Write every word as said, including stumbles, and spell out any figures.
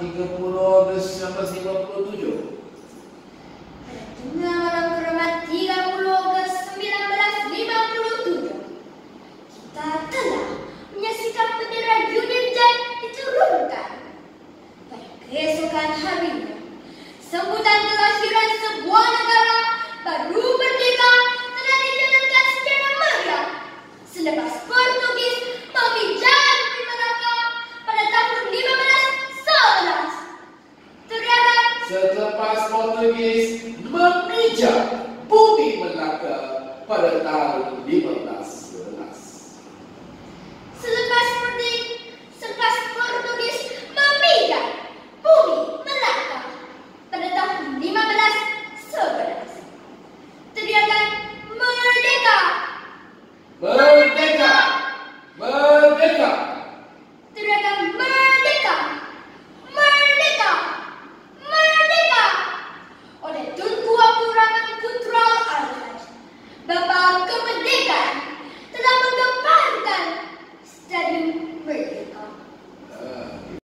tiga puluh Ogos seribu sembilan ratus lima puluh tujuh. Tengah malam keramat tiga puluh Ogos seribu sembilan ratus lima puluh tujuh, kita telah menyaksikan bendera Union Jack diturunkan. Pada keesokan harinya, sambutan kelahiran sebuah negara baru merdeka telah dijalankan secara meriah selepas Portugis memijak bumi Melaka pada tahun lima belas sebelas. Teriakan Selepas Portugis memijak bumi Melaka pada tahun lima belas